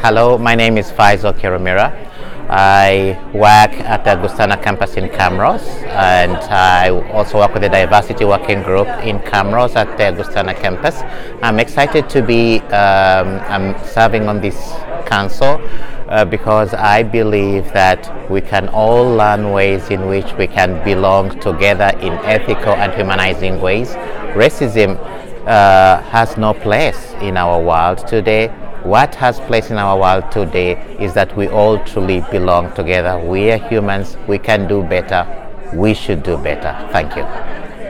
Hello, my name is Faisal Kirumira. I work at the Gustana campus in Camrose, and I also work with the diversity working group in Camrose at the Gustana campus. I'm excited to be I'm serving on this council because I believe that we can all learn ways in which we can belong together in ethical and humanizing ways. Racism has no place in our world today. What has place in our world today is that we all truly belong together. We are humans. We can do better. We should do better. Thank you.